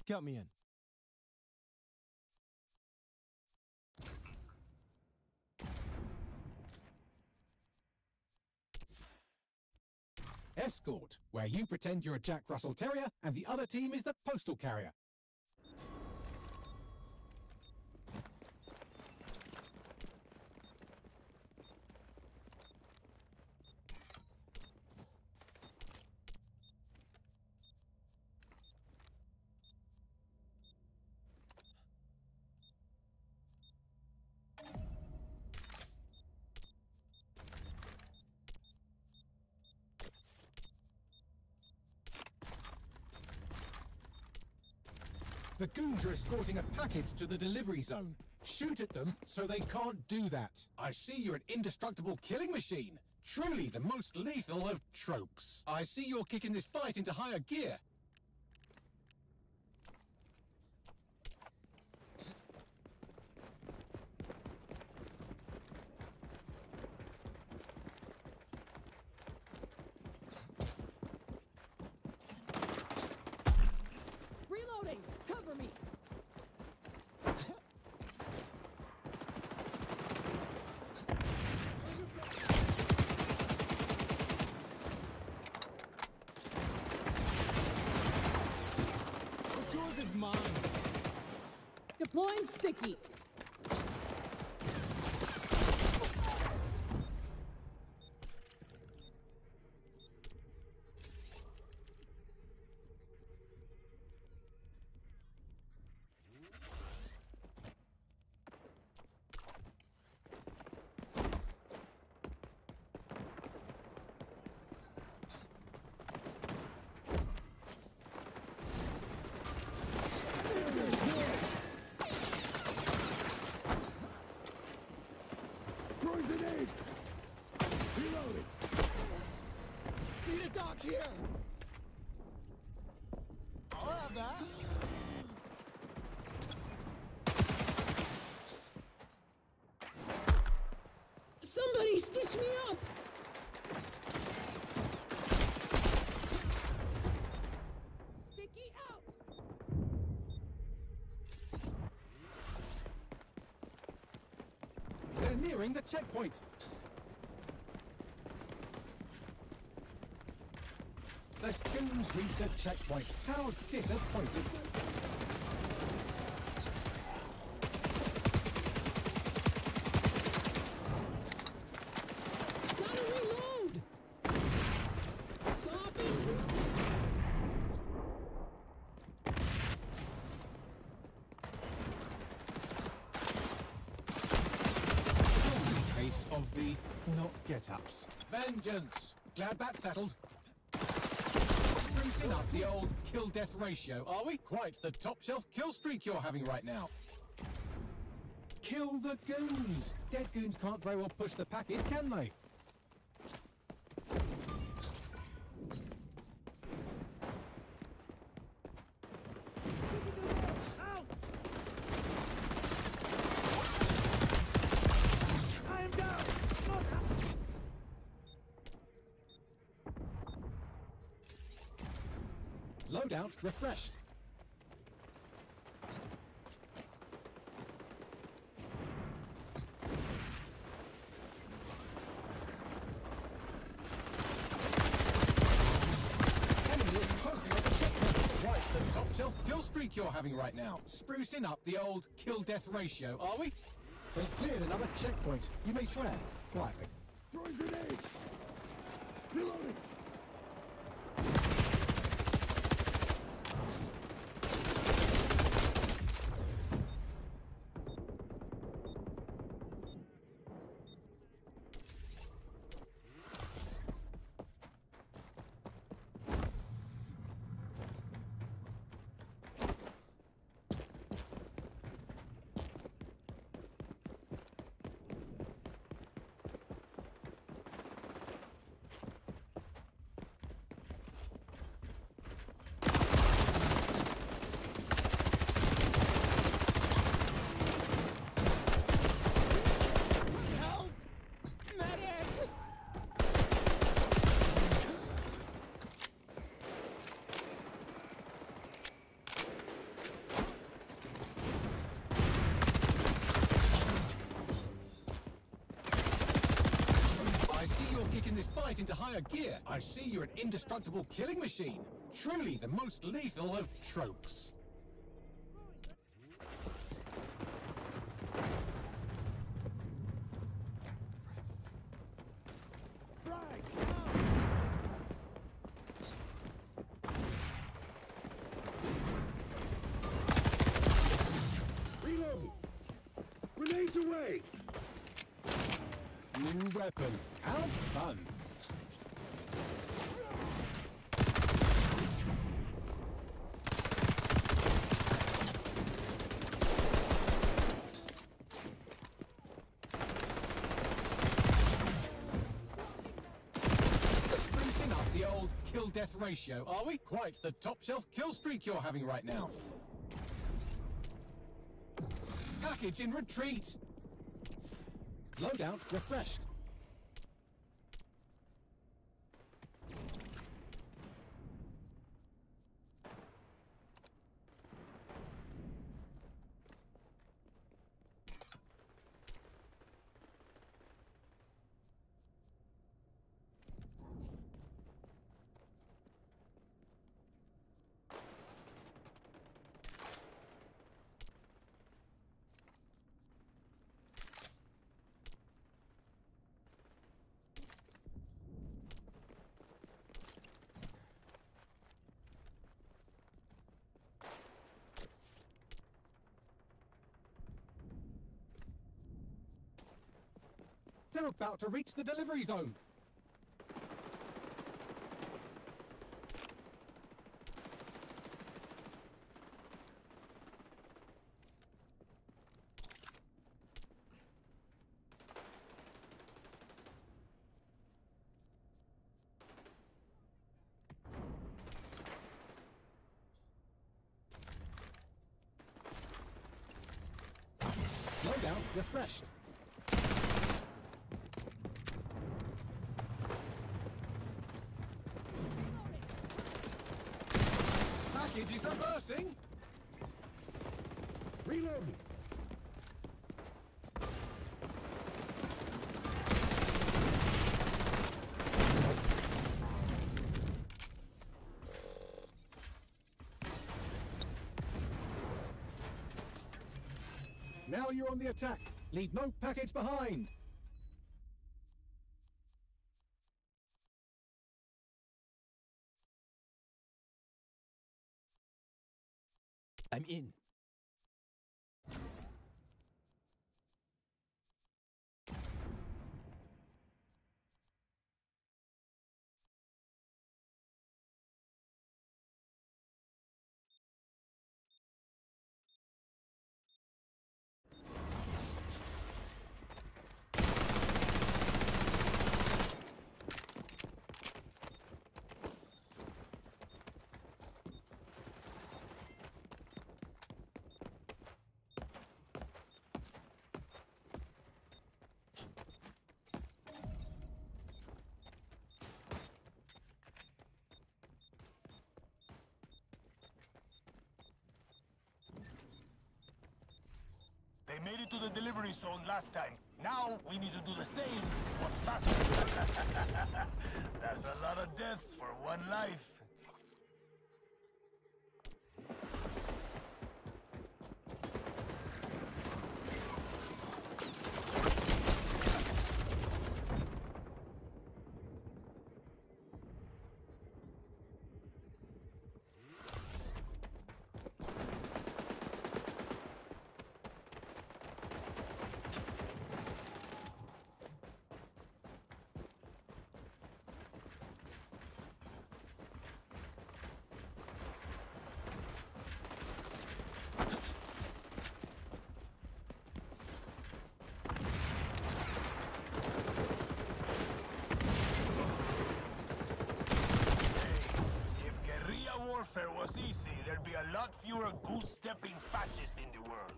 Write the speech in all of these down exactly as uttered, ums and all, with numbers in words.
Count me in. Escort, where you pretend you're a Jack Russell Terrier and the other team is the postal carrier. The goons are escorting a package to the delivery zone. Shoot at them so they can't do that. I see you're an indestructible killing machine. Truly the most lethal of tropes. I see you're kicking this fight into higher gear. Deploying sticky. Here! I'll have that! Somebody stitch me up! Sticky out! They're nearing the checkpoint! The goons reached a checkpoint. How disappointing. Gotta reload! Stop it! Case of the not get-ups. Vengeance! Glad that's settled. Sprucing up the old kill-death ratio, are we? Quite the top-shelf kill streak you're having right now. Kill the goons! Dead goons can't very well push the package, can they? Loadout refreshed. Enemy is closing on the checkpoint. Right, the top shelf kill streak you're having right now. Sprucing up the old kill-death ratio, are we? They've cleared another checkpoint. You may swear. Quietly. Throwing grenades! Reloading! higher gear. I see you're an indestructible killing machine. Truly the most lethal of tropes. Reload! Grenades away! New weapon. Have fun. Sprucing up the old kill-death ratio, are we? Quite the top-shelf kill streak you're having right now. Package in retreat. Loadout refreshed. They're about to reach the delivery zone. Loadout refreshed. Package is reversing. Reloading! Now you're on the attack. Leave no package behind. I'm in. They made it to the delivery zone last time. Now we need to do the same, but faster. That's a lot of deaths for one life. Warfare was easy, there'd be a lot fewer goose-stepping fascists in the world.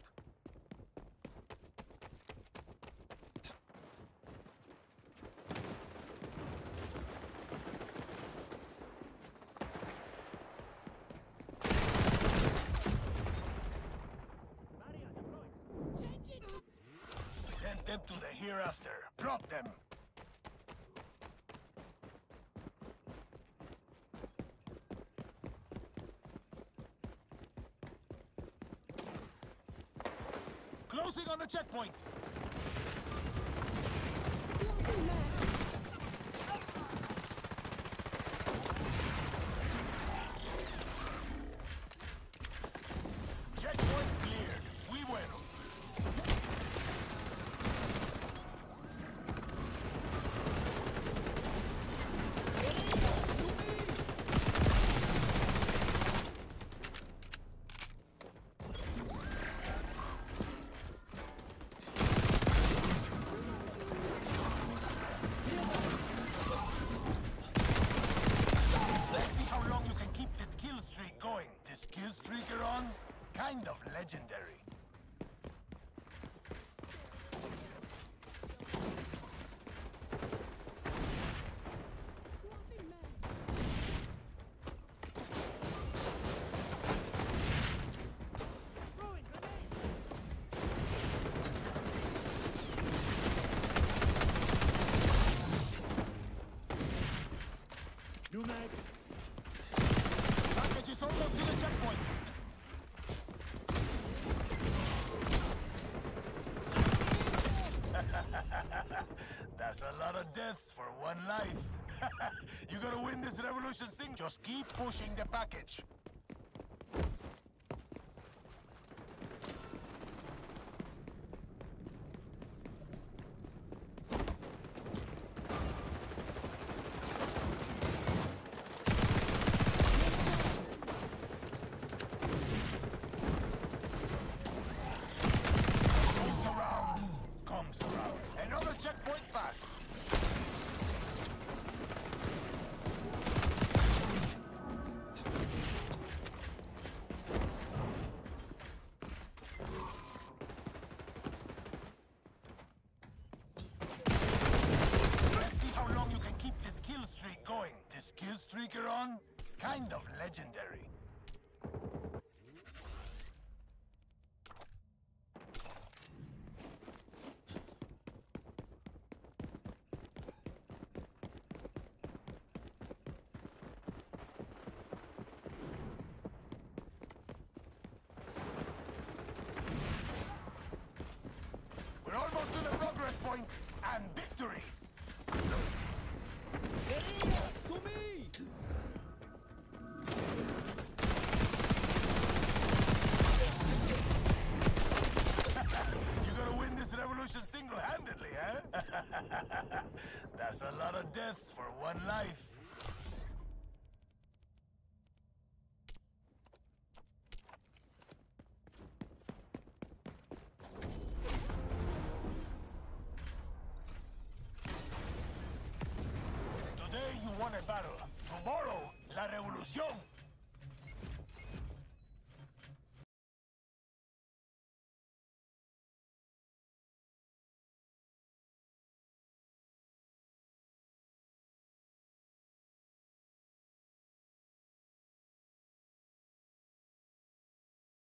Send them to the hereafter. Drop them. losing on the checkpoint. Swapping mag. Checkpoint cleared. Muy bueno. Let's see how long you can keep this kill streak going. This kill streak you're on, kind of legendary. Swapping mag. Throwing grenade. New mag. Package is almost to the checkpoint. That's a lot of deaths for one life. You gotta win this revolution thing. Just keep pushing the package. Goes around, comes around. Another checkpoint pass. Let's see how long you can keep this kill streak going. This kill streak you're on, kind of legendary. We're almost to the progress point and victory. To me! You gotta win this revolution single-handedly, huh? That's a lot of deaths for one life. Today you won a battle. Tomorrow, la revolución.